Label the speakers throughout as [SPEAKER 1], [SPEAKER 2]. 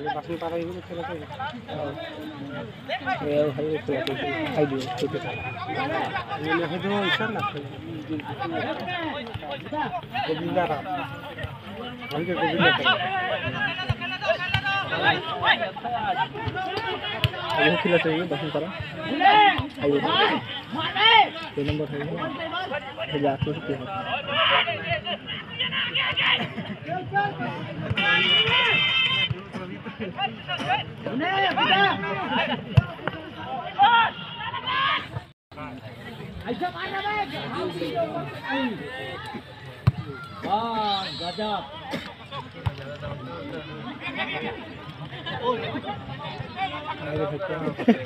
[SPEAKER 1] বাসন পাড়া এগুলো চলে যাবে ভাই খাই দিও খেতে হয়তো ইচ্ছা না গোবিন্দারা আমাকে গোবিন্দা ये खिला चाहिए बसन करा आइए ये नंबर है ये जाके सकते हैं ऐसा मारना है वाह गजब अरे भैया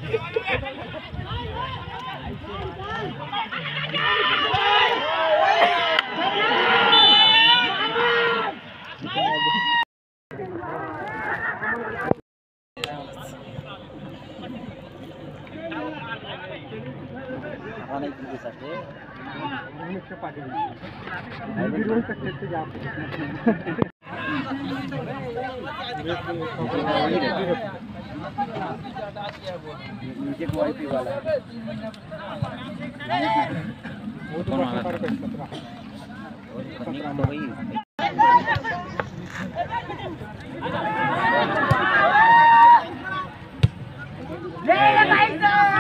[SPEAKER 1] नहीं कर सकते मुझे पार्टी नहीं रोल करते थे जा नीचे कोई पी वाला वो तो पर 17 वही ले भाई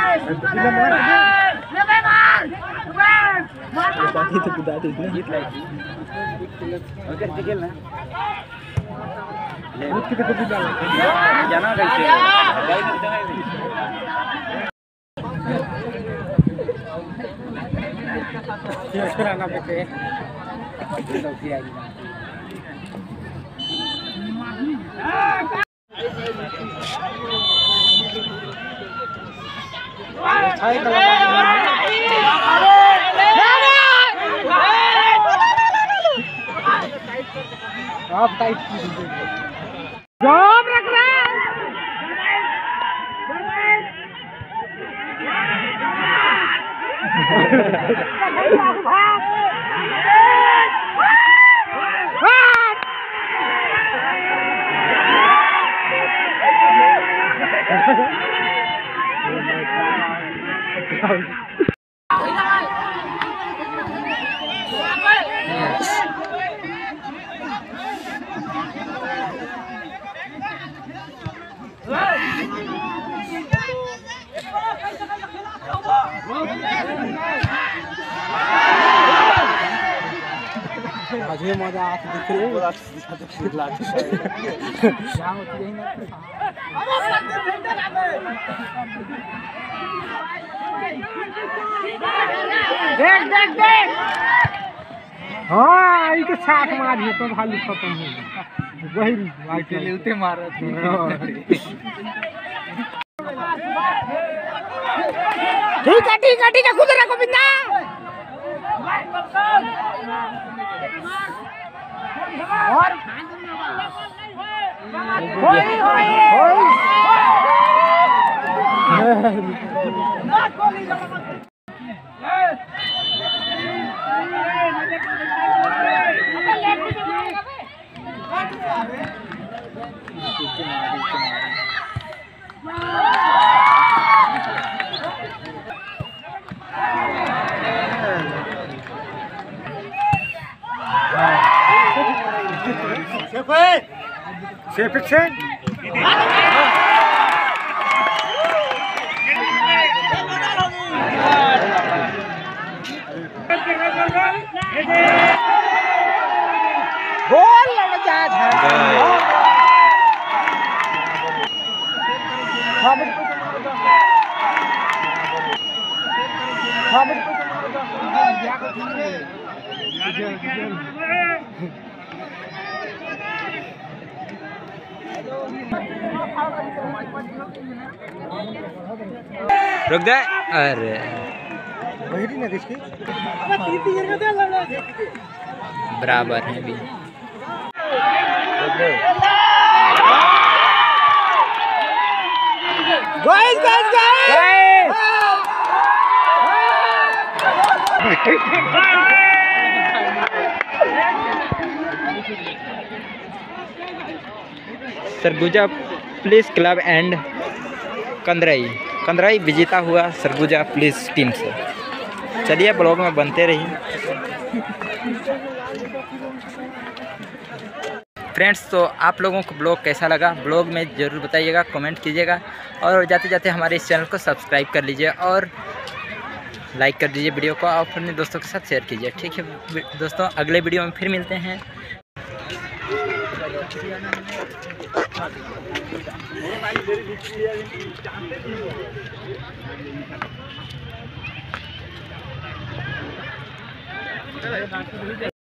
[SPEAKER 1] साहब तो बुदाती है जीत लाएगी अगर टिकल ना ले उसके तो बुदा जाना कैसे गाइड करते हैं ये कराना पड़ते हैं तो किया गया छाई कला आप टाइट की जॉब रख रहा मुझे मजा आता दिख रही है देख देख देख हाँ ये साथ मारिए तो भालू खत्म हो वही लेते मारा ठीक है खुद रखो बिंदा और शेफ से गोल लग जाता है रुक जाए अरे वही ना किसकी बराबर है भी सरगुजा
[SPEAKER 2] पुलिस क्लब एंड कंदराई विजेता हुआ सरगुजा पुलिस टीम से। चलिए ब्लॉग में बनते रहिए फ्रेंड्स। तो आप लोगों को ब्लॉग कैसा लगा, ब्लॉग में ज़रूर बताइएगा, कमेंट कीजिएगा और जाते जाते हमारे इस चैनल को सब्सक्राइब कर लीजिए और लाइक कर दीजिए वीडियो को और अपने दोस्तों के साथ शेयर कीजिए। ठीक है दोस्तों, अगले वीडियो में फिर मिलते हैं।